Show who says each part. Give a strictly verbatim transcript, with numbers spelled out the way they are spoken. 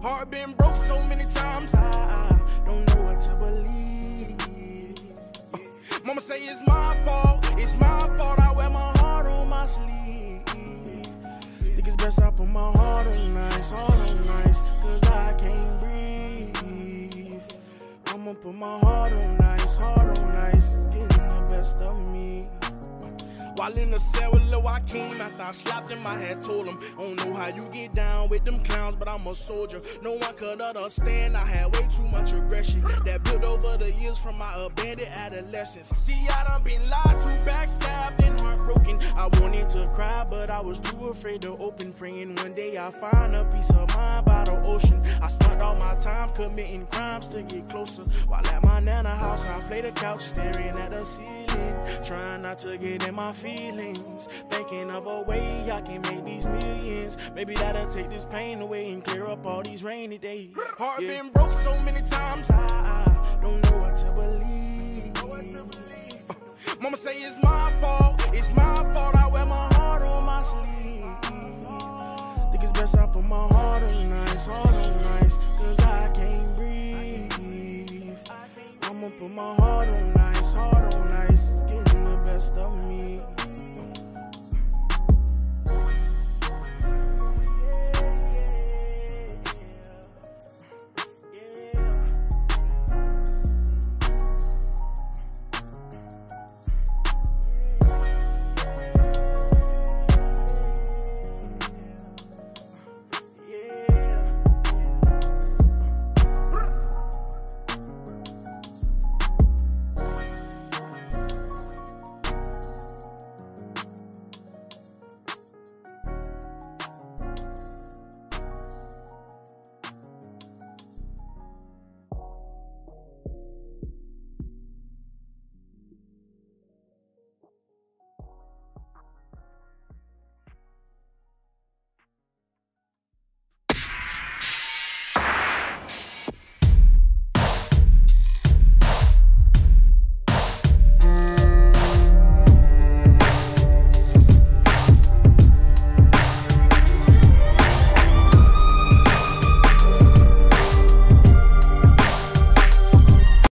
Speaker 1: Heart been broke so many times, I, I don't know what to believe. Uh, mama say it's my fault, it's my fault, I wear my heart on my sleeve. Think it's best I put my heart on ice, heart on ice, cause I can't breathe. I'ma put my heart on ice, heart on ice, it's getting the best of me. While in the cell with Lil Hakeem, after I slapped him, I had told him, I don't know how you get down with them clowns, but I'm a soldier. No one could understand, I had way too much aggression that built over the years from my abandoned adolescence. See, I done been lied to, backstabbed and heartbroken. I wanted to cry, but I was too afraid to open. Praying one day I find a peace of mind by the ocean. I spent all my time committing crimes to get closer. While at my nana house, I played the couch, staring at the ceiling, trying not to get in my feelings, thinking of a way I can make these millions. Maybe that'll take this pain away and clear up all these rainy days. Heart yeah. been broke so many times, I, I don't know what to believe. Uh, mama say it's my fault, it's my fault, I wear my heart on my sleeve. Think it's best I put my heart on ice, heart on ice, cause I can't breathe. I'ma put my heart on